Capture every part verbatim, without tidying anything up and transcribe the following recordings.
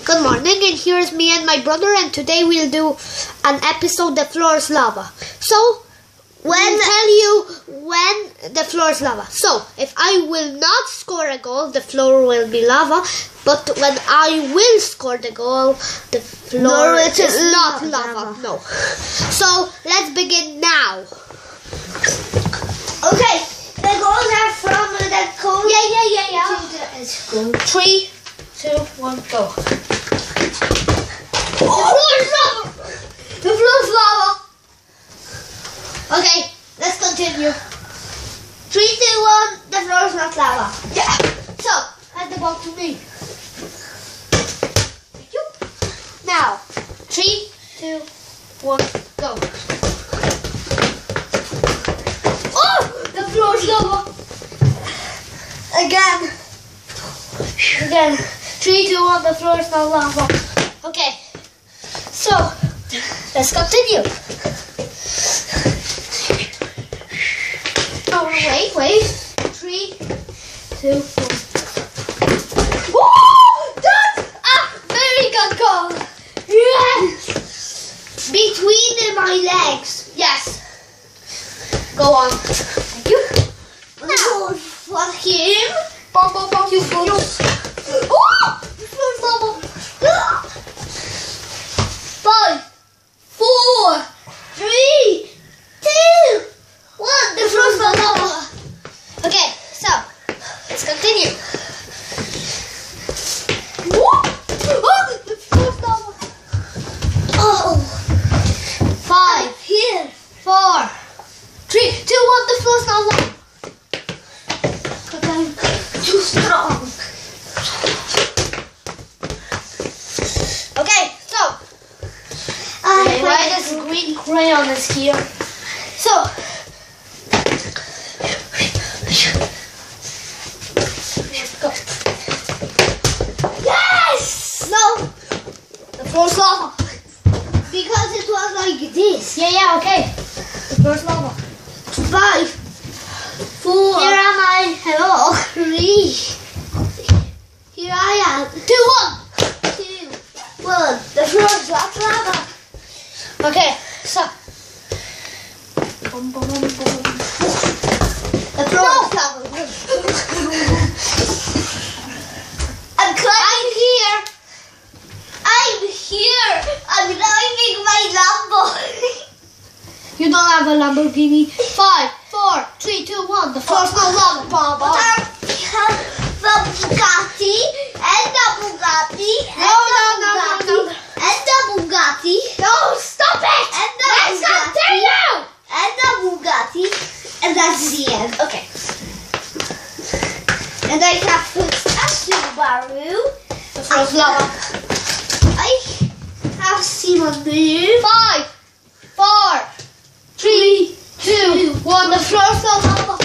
Good morning, and here's me and my brother, and today we'll do an episode, The Floor is Lava. So, when I'll tell you when the floor is lava. So, if I will not score a goal, the floor will be lava. But when I will score the goal, the floor no, it is is not lava. lava. No. So, let's begin now. Okay, the goals are from the code. Yeah, yeah, yeah, yeah. To the school. Three, two, one, go. Oh, the floor is lava. The floor is lava. Okay, let's continue. Three, two, one. The floor is not lava. Yeah. So, hand the ball to me. Thank you. Now, three, two, one, go. Oh, the floor is lava. Again. Again. Three, two, one. The floor is not lava. Okay. So, let's continue. Oh, wait, wait. Three, two, one. Whoa! That's a very good goal. Yes! Between my legs. Yes. Go on. Thank you. Now, for him. Bom, bom, bom, you go. Oh! The floor is lava. Five, four, three, two, one. The floor is not lava. Okay, so let's continue. Whoa! Oh, the floor is lava. Oh, five, Here. four, three, two, one. The floor is not lava. Okay, Too strong. okay, so. Uh, Okay, why this green crayon is here? So, let's go. Yes! No! The floor's lava. Because it was like this. Yeah, yeah, okay. The floor's lava. Five, four. Here am I. Hello. Three. Here I am. Two, one. Two, one. The floor is not lava. Okay, so. Boom, boom, boom, boom. The floor is lava. I'm climbing here. I'm here. I'm driving my Lambo. You don't have a Lamborghini. Five, four, three, two, one. The floor's not lava. Bom, bom. I have the Bugatti and the Bugatti and No, no, the no, no, Bugatti no. and the Bugatti. No, stop it! And the Let's Bugatti. continue! And the Bugatti, and that's the end. Okay. And I have a Subaru. The floor's lava. I have Szymon blue. Five, four, three, two, one. The floor's not lava.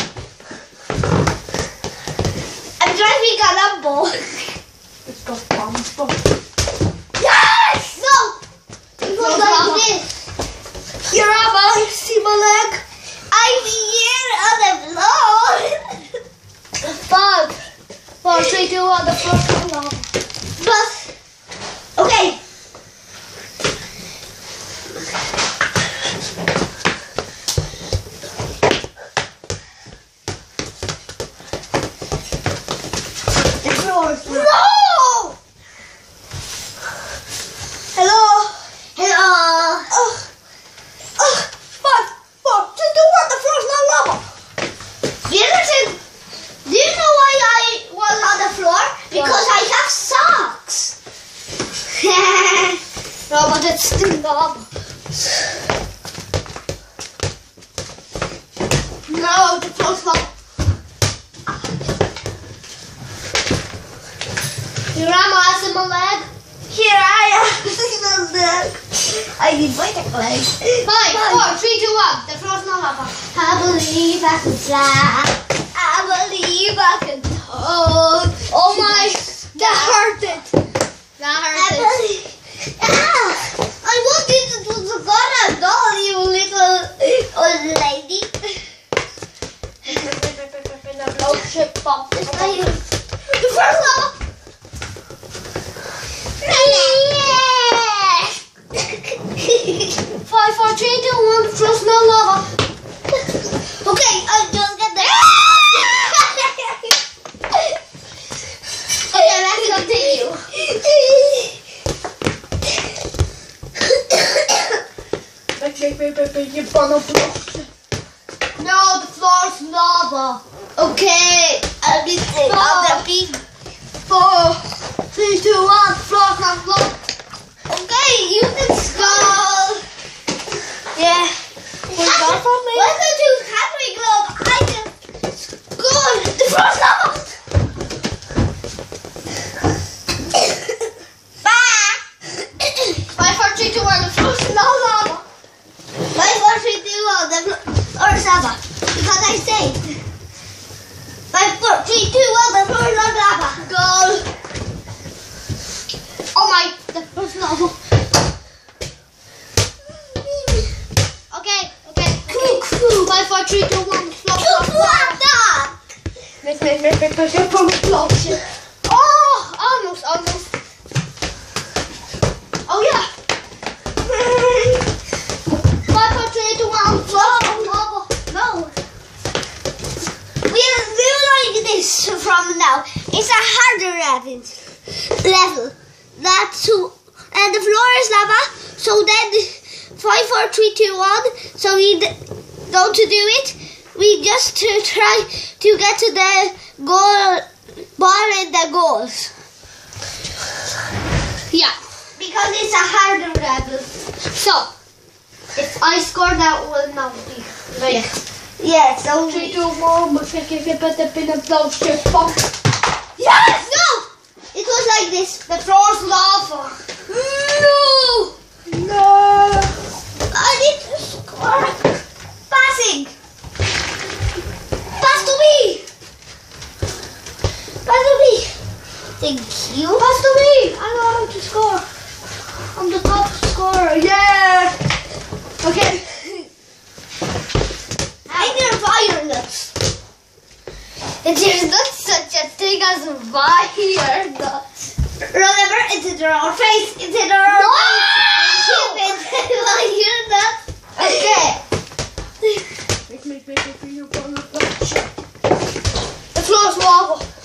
I'm driving a Lambo. Let's go. Bom, bom. Yes! No! It was No like lava. this. Here am I. See my leg. I'm here on the floor. Five, four, three, two, one. The floor's not lava. But, okay. The floor is not. No! Hello. Hello. Oh, oh, five, four, three, two, one. The floor's not lava. Do you understand? Do you know why I was on the floor? Because I have socks. No, but it's still lava. No, the floor's lava. Here am I, in my leg. Here I am. I need my leg. Five, four, three, two, one. The floor's not lava. I believe I can fly. I believe I can talk. Oh my, that hurted. That I hurted. believe. Ah, I wanted to do gonna doll, you little old lady. Oh shit, bump. The first lava. No, the floor's lava. Okay, I'll be sick of the big. Four, three, two, one. Floor's not lava. Okay, you can go. Yeah. Wait, that for me? Why don't you have me glove? I just good. The floor's lava. Five, four, three, two, one. The floor's not lava. Five, four, three, two, one. The floor's lava. Because I say. Five, four, three, two, one. The floor's not lava. Goal. Oh my, the floor's lava. Okay, okay. okay. Five, four, three, two, one. The floor's not lava. Make, make, make, make, make, make, make, make, Oh, almost, almost. Oh yeah. Five, four, three, two, one. Floor's lava. No. We'll do like this from now. It's a harder level. Level. That's to, and the floor is lava. So then, five, four, three, two, one. So we d don't to do it. We just to try to get to the goal, ball in the goals. Yeah. Because it's a harder level. So, if I score, that will now be like Yeah. So three, two, one. But if you put the pin and blow, just bump. yes. No. It was like this. The floor's lava. No. No. I need to score. Passing. Pass to me. Pass to me. Thank you. Pass to me. I know how to score. I'm the top scorer. Yeah. Okay. I need fire nuts. There's not such a thing as a fire nut. Remember, it's in our face. It's in our No! face. Fire nuts. Okay. Make, make, make, make, make, make, make, make, make. The floor's lava.